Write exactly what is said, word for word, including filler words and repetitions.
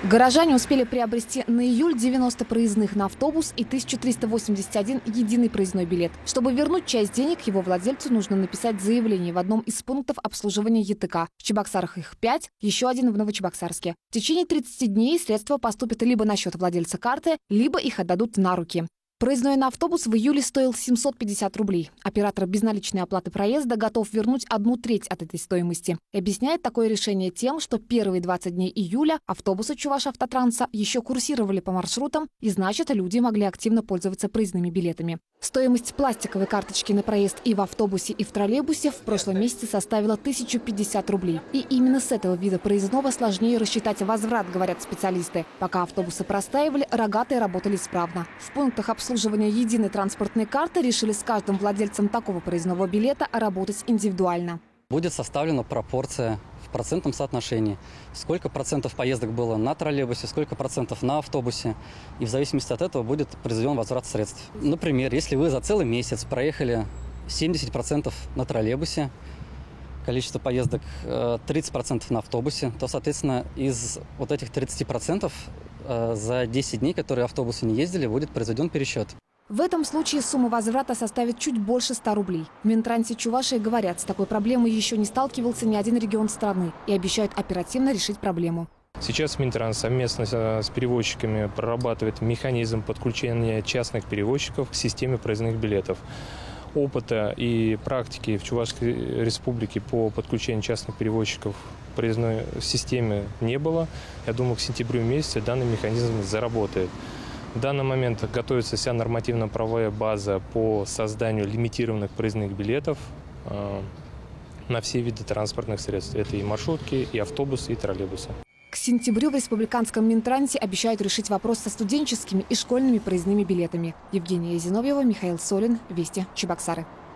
Горожане успели приобрести на июль девяносто проездных на автобус и тысячу триста восемьдесят один единый проездной билет. Чтобы вернуть часть денег, его владельцу нужно написать заявление в одном из пунктов обслуживания ЕТК. В Чебоксарах их пять, еще один в Новочебоксарске. В течение тридцати дней средства поступят либо на счет владельца карты, либо их отдадут на руки. Проездной на автобус в июле стоил семьсот пятьдесят рублей. Оператор безналичной оплаты проезда готов вернуть одну треть от этой стоимости. И объясняет такое решение тем, что первые двадцать дней июля автобусы Чувашавтотранса еще курсировали по маршрутам, и значит, люди могли активно пользоваться проездными билетами. Стоимость пластиковой карточки на проезд и в автобусе, и в троллейбусе в прошлом месяце составила тысячу пятьдесят рублей. И именно с этого вида проездного сложнее рассчитать возврат, говорят специалисты. Пока автобусы простаивали, рогатые работали исправно. В пунктах обслуживания единой транспортной карты решили с каждым владельцем такого проездного билета работать индивидуально. Будет составлена пропорция в процентном соотношении. Сколько процентов поездок было на троллейбусе, сколько процентов на автобусе. И в зависимости от этого будет произведен возврат средств. Например, если вы за целый месяц проехали семьдесят процентов на троллейбусе, количество поездок тридцать процентов на автобусе, то, соответственно, из вот этих тридцати процентов за десять дней, которые автобусы не ездили, будет произведен пересчет. В этом случае сумма возврата составит чуть больше ста рублей. В Минтрансе Чувашии говорят, с такой проблемой еще не сталкивался ни один регион страны и обещают оперативно решить проблему. Сейчас Минтранс совместно с перевозчиками прорабатывает механизм подключения частных перевозчиков к системе проездных билетов. Опыта и практики в Чувашской республике по подключению частных перевозчиков к проездной системе не было. Я думаю, к сентябрю месяце данный механизм заработает. В данный момент готовится вся нормативно-правовая база по созданию лимитированных проездных билетов э, на все виды транспортных средств. Это и маршрутки, и автобусы, и троллейбусы. К сентябрю в республиканском Минтрансе обещают решить вопрос со студенческими и школьными проездными билетами. Евгения Зиновьева, Михаил Солин, Вести, Чебоксары.